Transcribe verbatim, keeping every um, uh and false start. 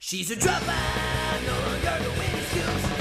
She's a dropout, no longer the winning skills.